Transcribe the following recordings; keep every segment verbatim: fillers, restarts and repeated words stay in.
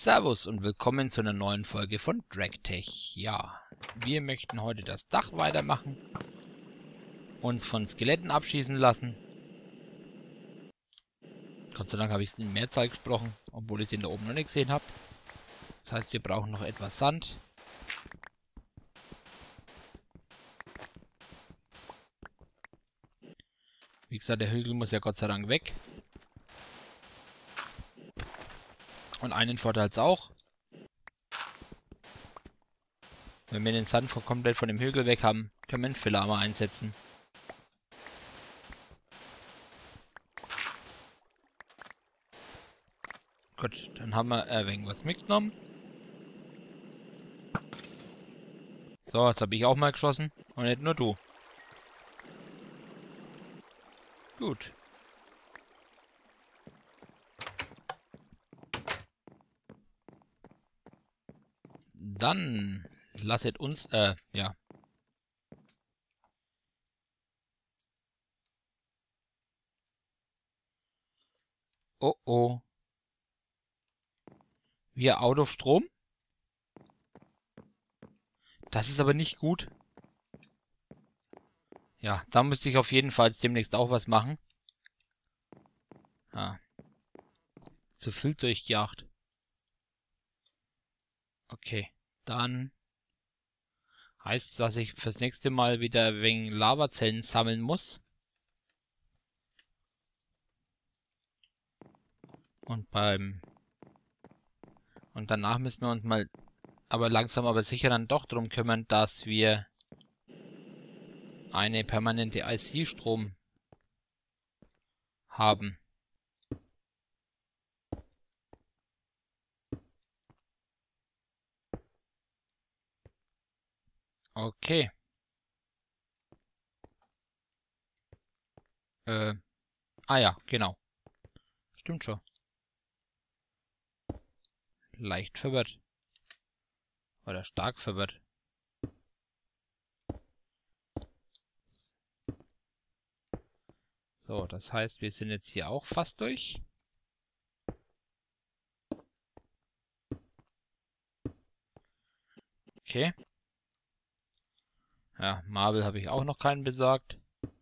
Servus und willkommen zu einer neuen Folge von DragTech. Ja, wir möchten heute das Dach weitermachen, uns von Skeletten abschießen lassen. Gott sei Dank habe ich es in Mehrzahl gesprochen, obwohl ich den da oben noch nicht gesehen habe. Das heißt, wir brauchen noch etwas Sand. Wie gesagt, der Hügel muss ja Gott sei Dank weg. Und einen Vorteil hat es auch. Wenn wir den Sand komplett von dem Hügel weg haben, können wir einen Filler mal einsetzen. Gut, dann haben wir äh, irgendwas mitgenommen. So, jetzt habe ich auch mal geschossen. Und nicht nur du. Gut. Dann lasset uns, äh, ja. Oh oh. Wir out of Strom? Das ist aber nicht gut. Ja, da müsste ich auf jeden Fall demnächst auch was machen. Ja. Zu viel durchgejagt. Okay, dann heißt es, dass ich fürs nächste Mal wieder wegen Lavazellen sammeln muss. Und beim... Und danach müssen wir uns mal aber langsam aber sicher dann doch darum kümmern, dass wir eine permanente I C-Strom haben. Okay. Äh. Ah ja, genau. Stimmt schon. Leicht verwirrt. Oder stark verwirrt. So, das heißt, wir sind jetzt hier auch fast durch. Okay. Ja, Marble habe ich auch noch keinen besorgt.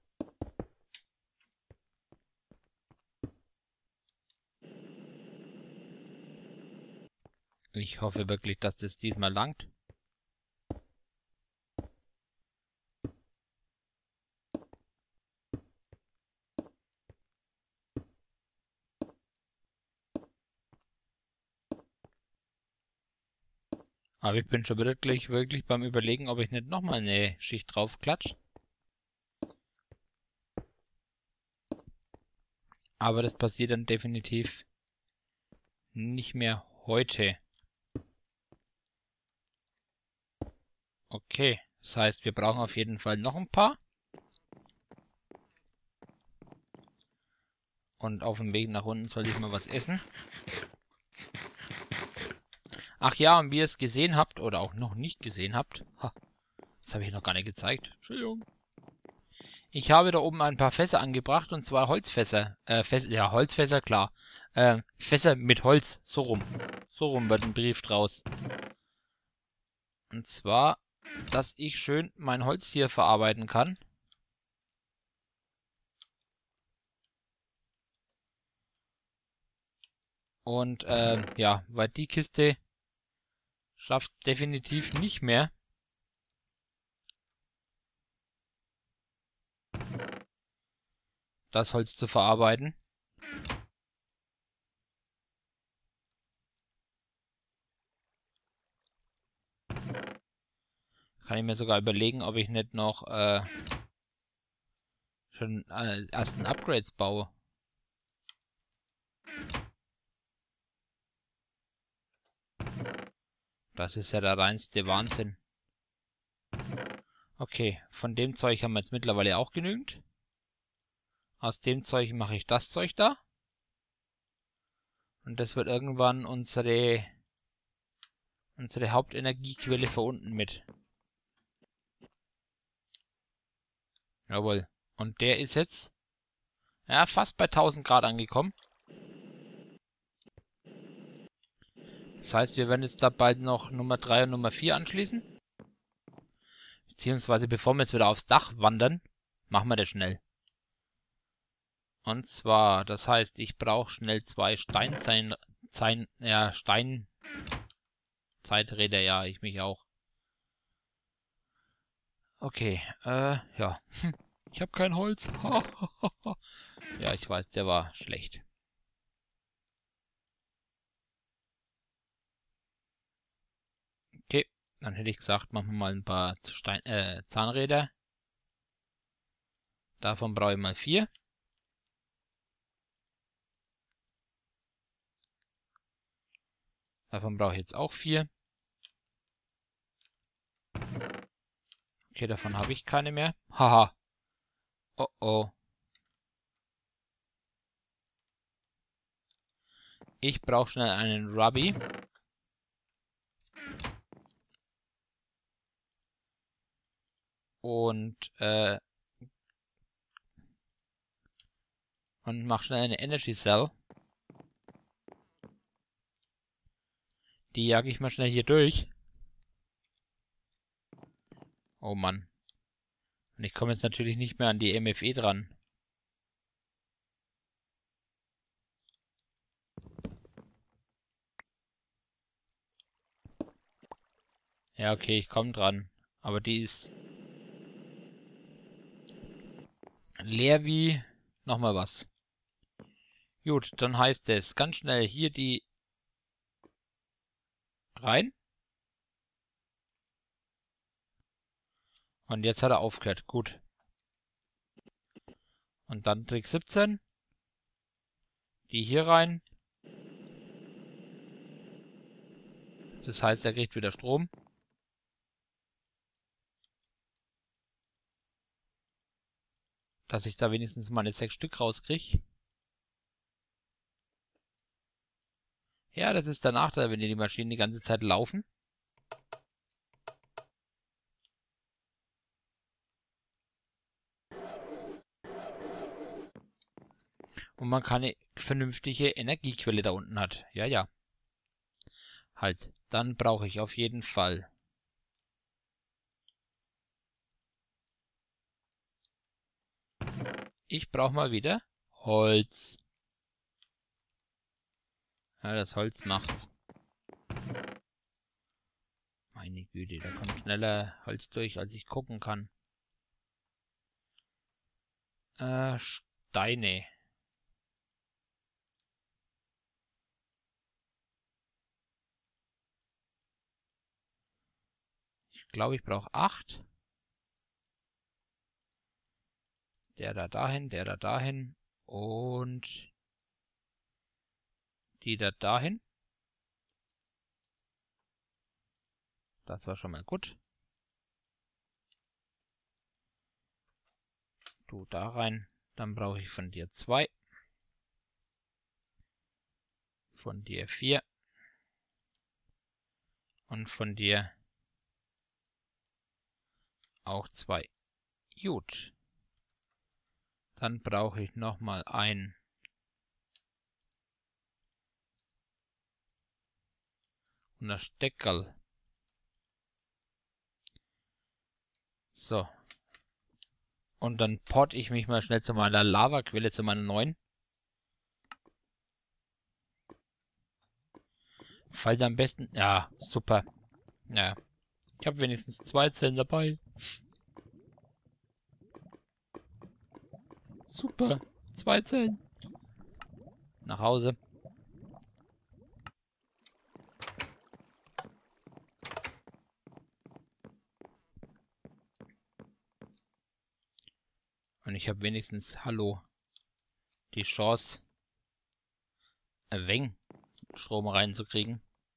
Ich hoffe wirklich, dass das diesmal langt. Aber ich bin schon wirklich, wirklich beim Überlegen, ob ich nicht nochmal eine Schicht drauf klatsche. Aber das passiert dann definitiv nicht mehr heute. Okay, das heißt, wir brauchen auf jeden Fall noch ein paar. Und auf dem Weg nach unten soll ich mal was essen. Ach ja, und wie ihr es gesehen habt, oder auch noch nicht gesehen habt, ha, das habe ich noch gar nicht gezeigt. Entschuldigung. Ich habe da oben ein paar Fässer angebracht, und zwar Holzfässer. Äh, Fässer, ja, Holzfässer, klar. Äh, Fässer mit Holz, so rum. So rum wird ein Brief draus. Und zwar, dass ich schön mein Holz hier verarbeiten kann. Und, äh, ja, weil die Kiste schafft es definitiv nicht mehr. Das Holz zu verarbeiten. Kann ich mir sogar überlegen, ob ich nicht noch äh, schon äh, ersten Upgrades baue. Das ist ja der reinste Wahnsinn. Okay, von dem Zeug haben wir jetzt mittlerweile auch genügend. Aus dem Zeug mache ich das Zeug da. Und das wird irgendwann unsere, unsere Hauptenergiequelle für unten mit. Jawohl. Und der ist jetzt ja, fast bei tausend Grad angekommen. Das heißt, wir werden jetzt da bald noch Nummer drei und Nummer vier anschließen. Beziehungsweise bevor wir jetzt wieder aufs Dach wandern, machen wir das schnell. Und zwar, das heißt, ich brauche schnell zwei Steinzein, Zein, ja, Steinzeiträder, ja, ich mich auch. Okay, äh, ja. Ich habe kein Holz. Ja, ich weiß, der war schlecht. Okay, dann hätte ich gesagt, machen wir mal ein paar Stein, äh, Zahnräder. Davon brauche ich mal vier. Davon brauche ich jetzt auch vier. Okay, davon habe ich keine mehr. Haha. Oh oh. Ich brauche schnell einen Ruby. Und, äh, und mach schnell eine Energy Cell. Die jage ich mal schnell hier durch. Oh Mann. Und ich komme jetzt natürlich nicht mehr an die M F E dran. Ja, okay, ich komme dran. Aber die ist leer wie nochmal was. Gut, dann heißt es ganz schnell hier die rein. Und jetzt hat er aufgehört. Gut. Und dann Trick siebzehn. Die hier rein. Das heißt, er kriegt wieder Strom. Dass ich da wenigstens meine sechs Stück rauskriege. Ja, das ist der Nachteil, wenn die Maschinen die ganze Zeit laufen. Und man keine vernünftige Energiequelle da unten hat. Ja, ja. Halt, dann brauche ich auf jeden Fall Ich brauche mal wieder Holz. Ja, das Holz macht's. Meine Güte, da kommt schneller Holz durch, als ich gucken kann. Äh, Steine. Ich glaube, ich brauche acht. Der da dahin, der da dahin. Und die da dahin. Das war schon mal gut. Du da rein. Dann brauche ich von dir zwei. Von dir vier. Und von dir auch zwei. Gut. Dann brauche ich nochmal ein und das Steckerl. So. Und dann port ich mich mal schnell zu meiner Lavaquelle, zu meiner neuen. Falls am besten... Ja, super. Ja. Ich habe wenigstens zwei Zellen dabei. Super. Zwei Zellen. Nach Hause. Und ich habe wenigstens, hallo, die Chance, ein wenig Strom reinzukriegen.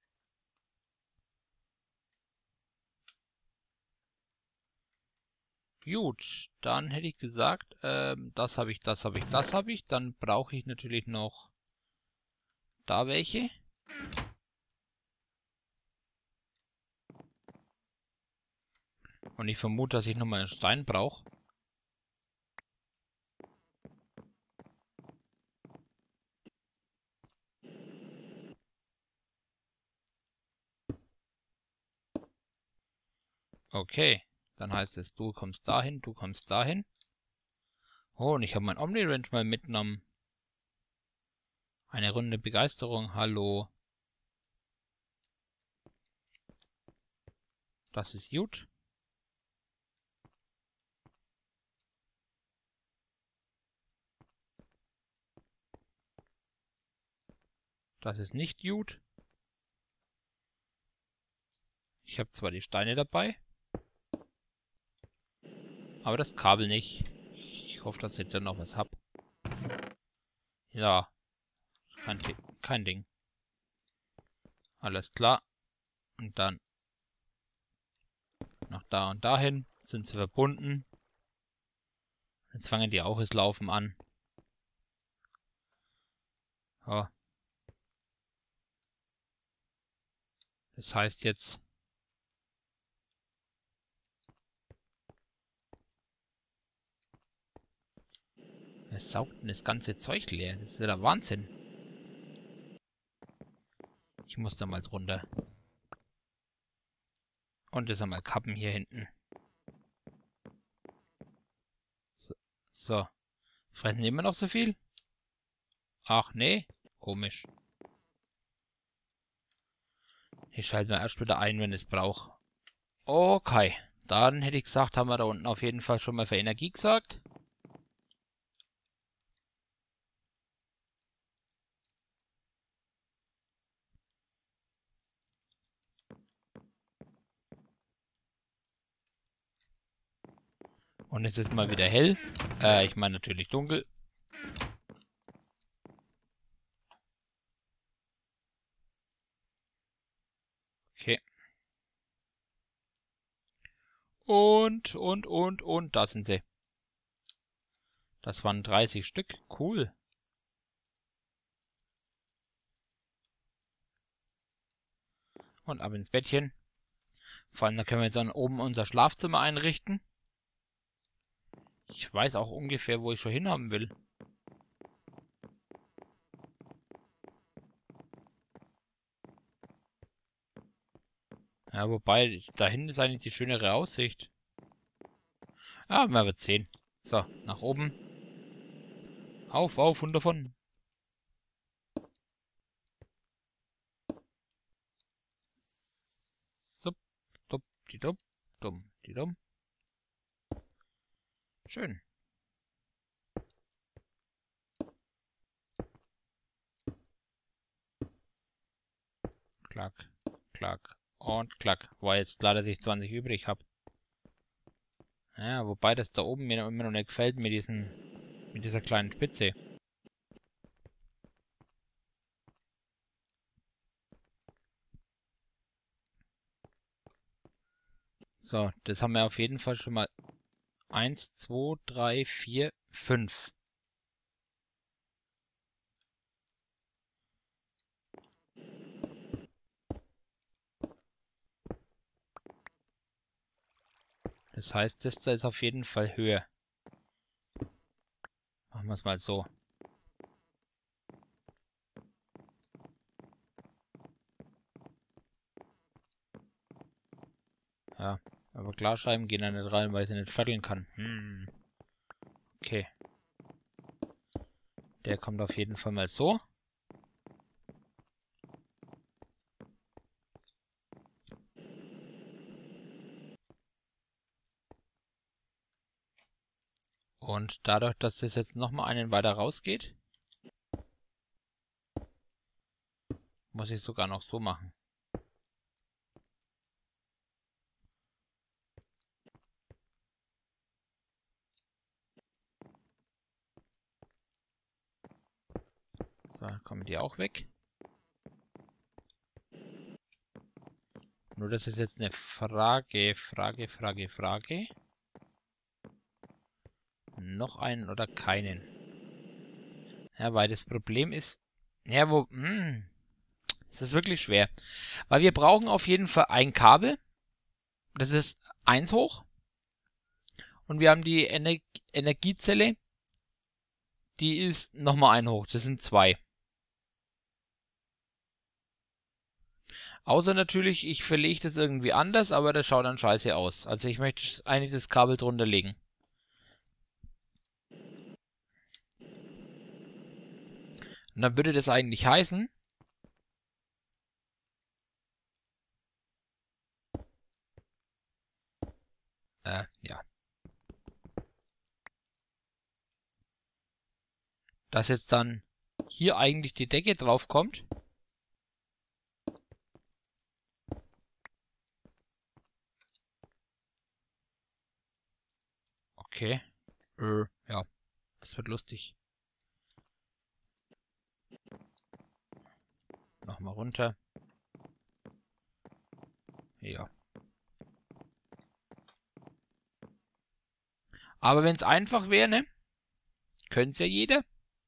Gut, dann hätte ich gesagt, ähm, das habe ich, das habe ich, das habe ich. Dann brauche ich natürlich noch da welche. Und ich vermute, dass ich nochmal einen Stein brauche. Okay, dann heißt es, du kommst dahin, du kommst dahin. Oh, und ich habe mein Omni-Wrench mal mitgenommen. Eine Runde Begeisterung, hallo. Das ist gut. Das ist nicht gut. Ich habe zwar die Steine dabei, aber das Kabel nicht. Ich hoffe, dass ich dann noch was hab. Ja, kein, kein Ding. Alles klar. Und dann nach da und dahin sind sie verbunden. Jetzt fangen die auch das Laufen an. Ja. Das heißt jetzt, es saugt denn das ganze Zeug leer. Das ist ja der Wahnsinn. Ich muss da mal runter. Und das einmal kappen hier hinten. So. so. Fressen die immer noch so viel? Ach nee, komisch. Ich schalte mir erst wieder ein, wenn es braucht. Okay, dann hätte ich gesagt, haben wir da unten auf jeden Fall schon mal für Energie gesorgt. Und es ist mal wieder hell. Äh, ich meine natürlich dunkel. Okay. Und, und, und, und, da sind sie. Das waren dreißig Stück. Cool. Und ab ins Bettchen. Vor allem, da können wir jetzt dann oben unser Schlafzimmer einrichten. Ich weiß auch ungefähr, wo ich schon hinhaben will. Ja, wobei, da hinten ist eigentlich die schönere Aussicht. Ah, wir wird sehen. So, nach oben. Auf, auf und davon. Sup, dup, die dup, dumm, die dumm. Schön. Klack, klack und klack. War jetzt klar, dass ich zwanzig übrig habe. Ja, wobei das da oben mir immer noch nicht gefällt mit diesen, mit dieser kleinen Spitze. So, das haben wir auf jeden Fall schon mal. Eins, zwei, drei, vier, fünf. Das heißt, das da ist auf jeden Fall höher. Machen wir es mal so. Ja, aber Glasscheiben gehen da nicht rein, weil ich sie nicht vierteln kann. Hm. Okay. Der kommt auf jeden Fall mal so. Und dadurch, dass das jetzt nochmal einen weiter rausgeht, muss ich sogar noch so machen. So, kommen die auch weg. Nur das ist jetzt eine Frage, Frage, Frage, Frage. Noch einen oder keinen? Ja, weil das Problem ist, ja, wo, hm, es ist wirklich schwer. Weil wir brauchen auf jeden Fall ein Kabel. Das ist eins hoch. Und wir haben die Ener Energiezelle. Die ist nochmal ein hoch. Das sind zwei. Außer natürlich, ich verlege das irgendwie anders, aber das schaut dann scheiße aus. Also ich möchte eigentlich das Kabel drunter legen. Und dann würde das eigentlich heißen, äh, ja, dass jetzt dann hier eigentlich die Decke drauf kommt. Okay. Äh, ja, das wird lustig. Nochmal runter. Ja. Aber wenn es einfach wäre, ne? Könnte es ja jeder.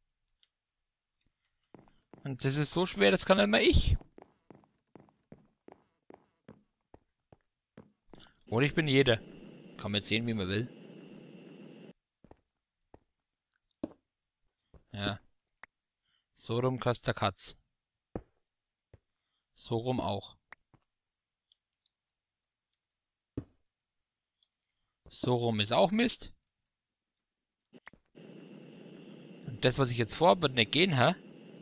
Und das ist so schwer, das kann immer ich. Oder ich bin jeder. Kann man jetzt sehen, wie man will. Ja. So rum kostet der Katz. So rum auch. So rum ist auch Mist. Und das, was ich jetzt vorhabe, wird nicht gehen, hä?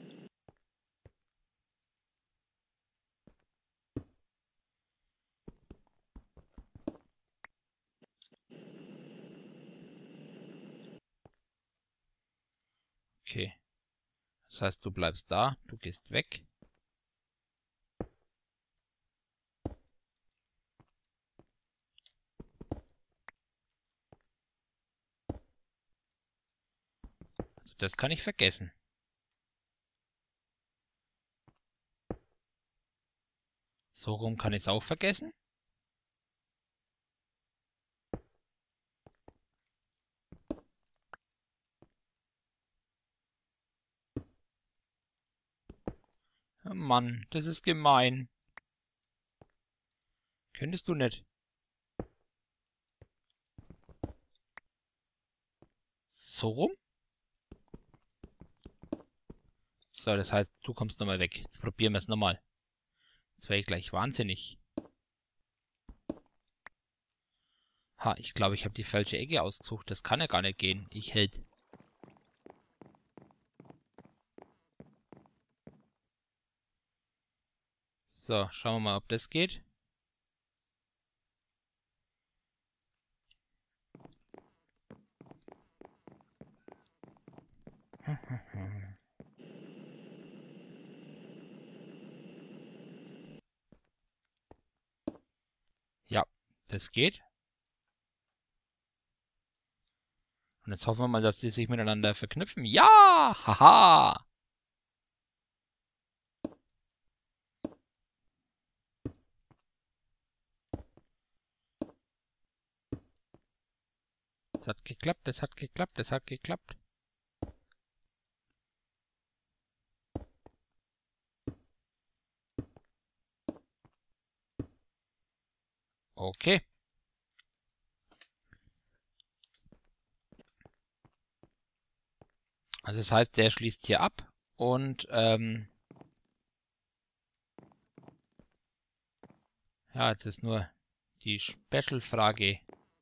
Okay. Das heißt, du bleibst da, du gehst weg. Also das kann ich vergessen. So rum kann ich es auch vergessen. Oh Mann, das ist gemein. Könntest du nicht? So rum? So, das heißt, du kommst nochmal weg. Jetzt probieren wir es nochmal. Jetzt wäre ich gleich wahnsinnig. Ha, ich glaube, ich habe die falsche Ecke ausgesucht. Das kann ja gar nicht gehen. Ich hält. So, schauen wir mal, ob das geht. Ja, das geht. Und jetzt hoffen wir mal, dass die sich miteinander verknüpfen. Ja! Haha! Es hat geklappt, es hat geklappt, es hat geklappt. Okay. Also das heißt, der schließt hier ab und ähm, ja, jetzt ist nur die Special-Frage,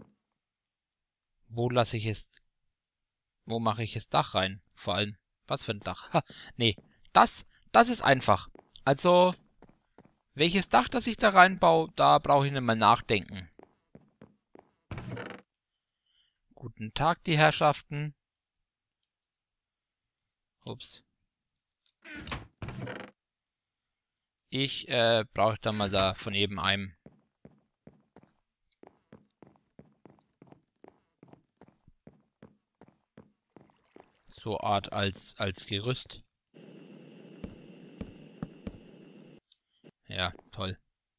wo lasse ich es, wo mache ich das Dach rein? Vor allem, was für ein Dach? Ha, nee, das, das ist einfach. Also, welches Dach, das ich da reinbaue, da brauche ich nicht mal nachdenken. Guten Tag, die Herrschaften. Ups. Ich äh, brauche dann mal da von eben einem. So Art als, als Gerüst. Ja, toll.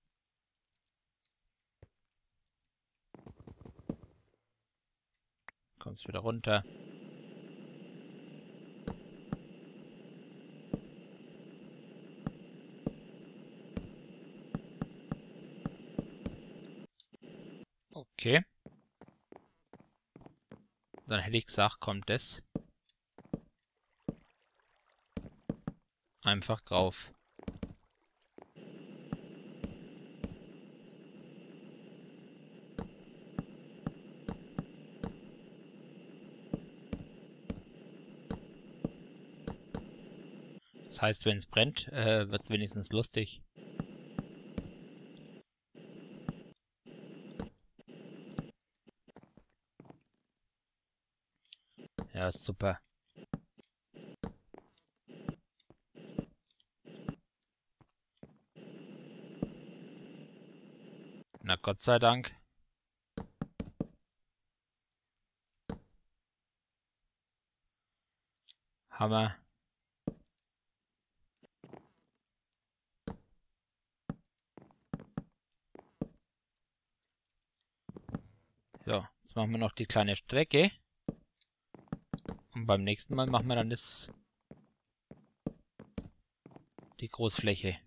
Kommst wieder runter. Okay. Dann hätte ich gesagt, kommt das einfach drauf. Das heißt, wenn es brennt, äh, wird es wenigstens lustig. Ja, ist super. Na Gott sei Dank. Hammer. So, jetzt machen wir noch die kleine Strecke. Und beim nächsten Mal machen wir dann das die Großfläche.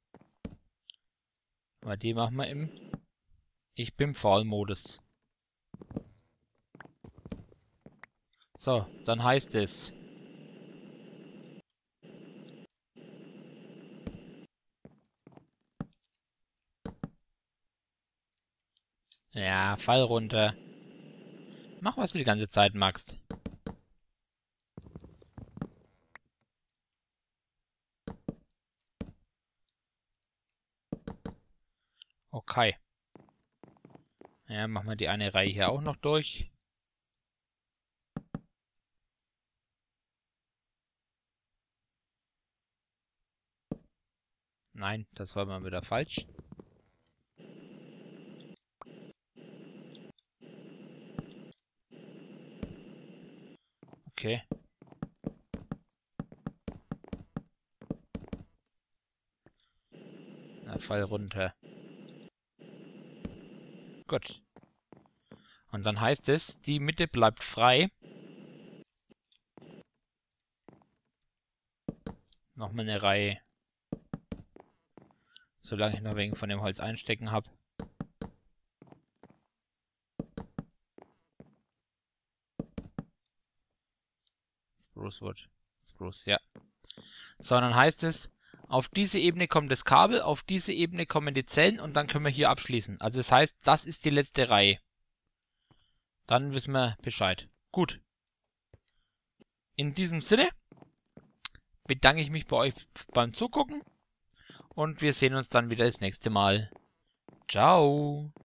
Aber die machen wir im Ich bin Faul-Modus. So, dann heißt es ja, fall runter. Mach, was du die ganze Zeit magst. Okay. Ja, machen wir die eine Reihe hier auch noch durch. Nein, das war mal wieder falsch. Okay. Na, fall runter. Gut. Und dann heißt es, die Mitte bleibt frei. Nochmal eine Reihe. Solange ich noch wegen von dem Holz einstecken habe. Spruce Wood. Spruce, ja. So, dann heißt es, auf diese Ebene kommt das Kabel, auf diese Ebene kommen die Zellen und dann können wir hier abschließen. Also das heißt, das ist die letzte Reihe. Dann wissen wir Bescheid. Gut. In diesem Sinne bedanke ich mich bei euch beim Zugucken und wir sehen uns dann wieder das nächste Mal. Ciao.